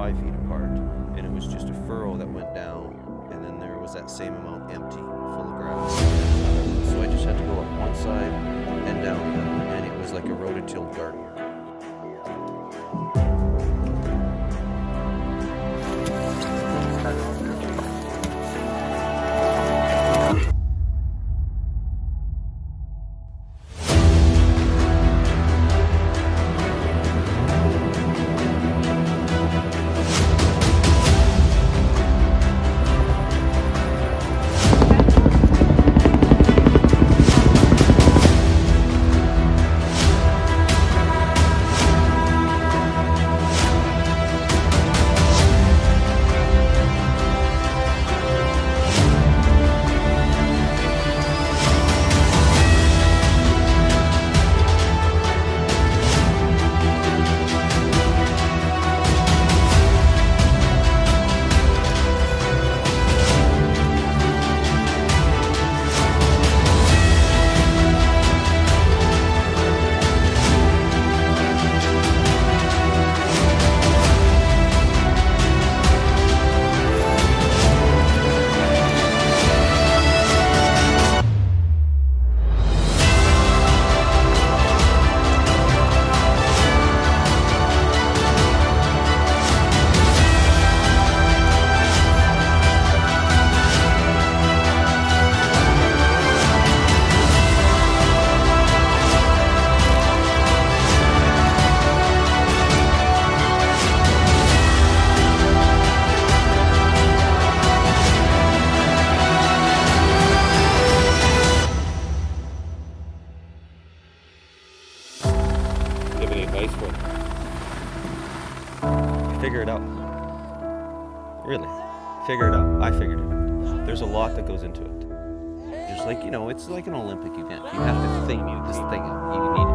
5 feet apart, and it was just a furrow that went down, and then there was that same amount empty, full of grass. So I just had to go up one side and down the other, and it was like a rototilled garden. Figure it out. Really. Figure it out. I figured it out. There's a lot that goes into it. Just like, you know, it's like an Olympic event. You have to theme this thing out. You need